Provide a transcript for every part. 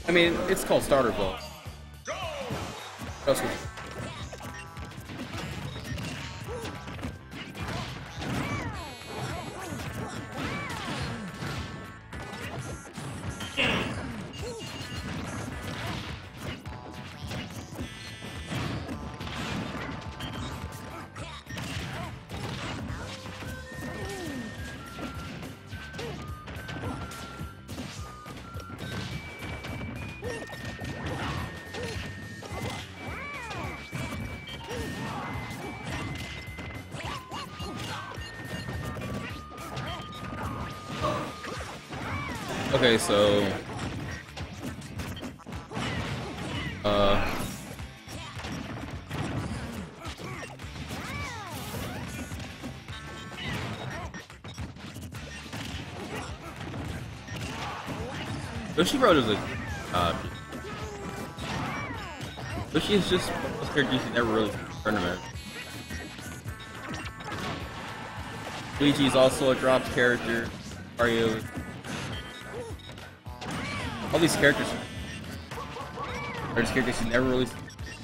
I mean, it's called starter build. Trust me. Okay, so Yoshi Road is a Yoshi is just one of those characters you never really tournament. Luigi is also a dropped character. Mario. All these characters are just characters you never really see.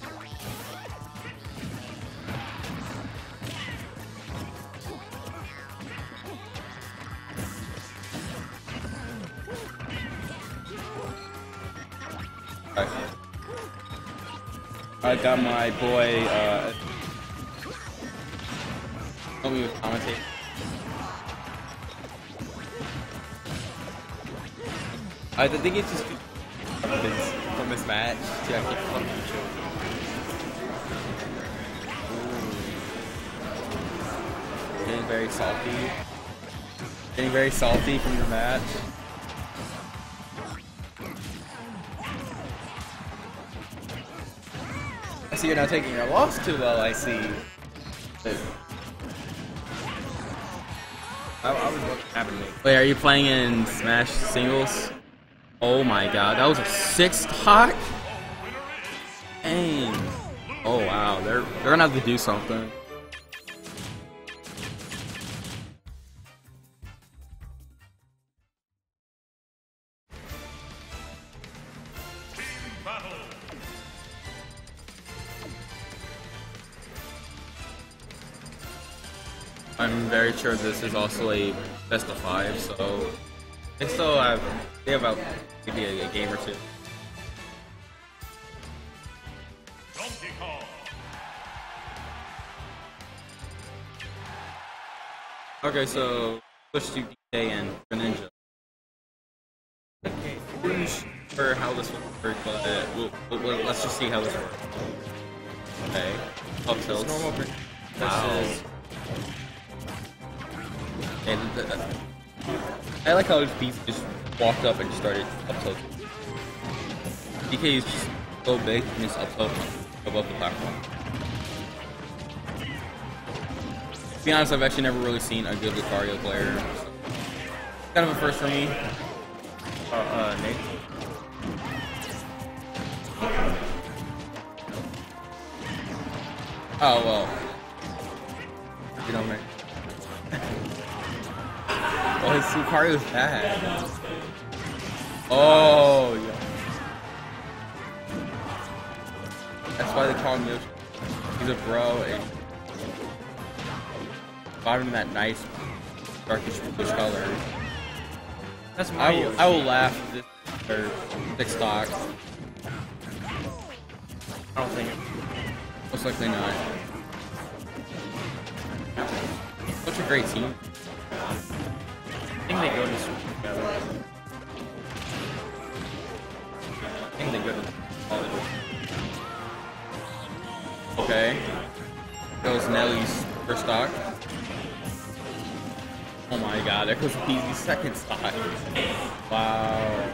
I got my boy, help me with commentate. I think it's just from this match to actually fucking show. Getting very salty. Getting very salty from your match. I see you're not taking your loss too well, I see. I was looking happening. Wait, are you playing in Smash singles? Oh my god, that was a 6 stock? Dang. Oh wow, they're gonna have to do something. I'm very sure this is also a best of 5, so they still have about maybe a game or two. Okay, so switch to DK and Greninja. Okay, I'm not sure how this will work, but let's just see how this works. Okay, up tilts. Normal. Wow. And I like how DK just walked up and just started up tilting. DK is just so big and just up tilt above the platform. To be honest, I've actually never really seen a good Lucario player. So kind of a first for me. Nate. Oh well. You know, man. Oh, his Lucario's bad. Oh, yeah. That's why they call him Yoshi. He's a bro and got him that nice darkish bluish color. That's my I will laugh at this or 6 stock. I don't think it. Most likely not. Such a great team. I think they go to school together. I think they go to college. Okay. Goes Nelly's first stock. Oh my god, there goes Peasy's second stock. Wow.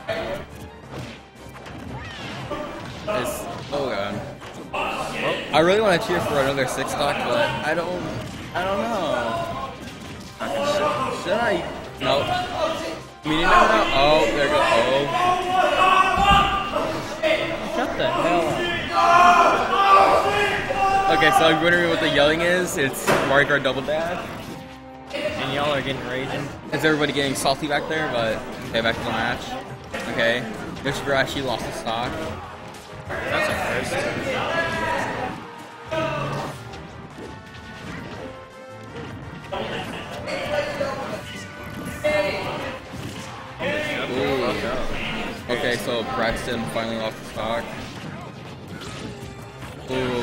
Oh god. Well, I really want to cheer for another 6 stock, but I don't know. Should I? No. I mean, you never know. Oh, there you go. Oh. Shut the hell up. Okay, so I'm wondering what the yelling is. It's Mario Kart Double Dash. And y'all are getting raging. Is everybody getting salty back there? But, okay, back to the match. Okay. Christopher actually lost the stock. That's a first. Okay, so Braxton finally lost the stock. Ooh,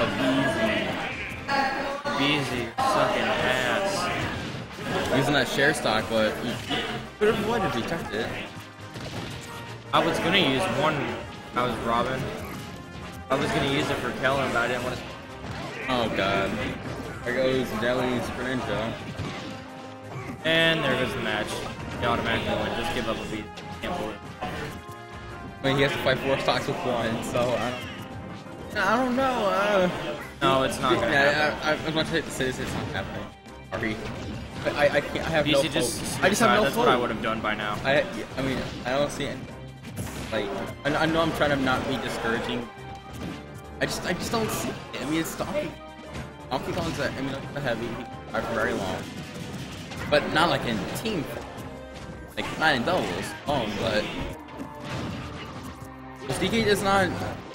Beezy, sucking ass. using that share stock, but you could have avoided if he touched it. I was gonna use one. I was Robin. I was gonna use it for Kellen, but I didn't want to. Oh god. There goes Jelly's Greninja. And there goes the match. He automatically win. Just give up a beat. Can't believe it. I mean, he has to fight 4 stocks with 1, so I don't know. No, it's not gonna happen. I was about to say this, it's not happening. Sorry. I can't, I have no hope. Just I just have no That's hope. what I would have done by now. I mean, I don't see any, like, I know I'm trying to not be discouraging. I just don't see it. I mean, it's Donkey. Donkey Kong's a heavy, for very long. But not like in team, like not in doubles. Oh, but DK is not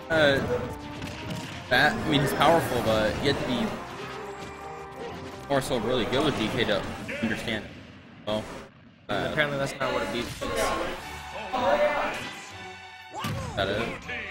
that. I mean, he's powerful, but you have to be more so really good with DK to understand it. So Apparently, that's not what a beat is. that is.